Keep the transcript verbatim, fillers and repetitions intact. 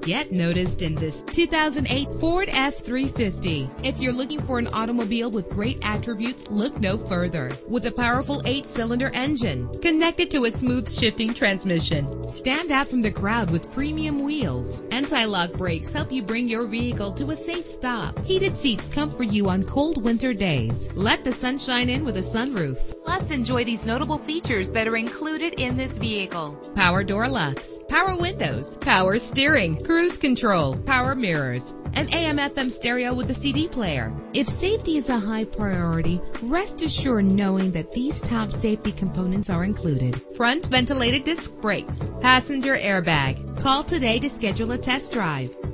Get noticed in this two thousand eight Ford F three fifty. If you're looking for an automobile with great attributes, look no further. With a powerful eight-cylinder engine connected to a smooth shifting transmission, stand out from the crowd with premium wheels. Anti-lock brakes help you bring your vehicle to a safe stop. Heated seats comfort you on cold winter days. Let the sunshine in with a sunroof. Plus, enjoy these notable features that are included in this vehicle: power door locks, power windows, power steering, cruise control, power mirrors, an A M F M stereo with a C D player. If safety is a high priority, rest assured knowing that these top safety components are included: front ventilated disc brakes, passenger airbag. Call today to schedule a test drive.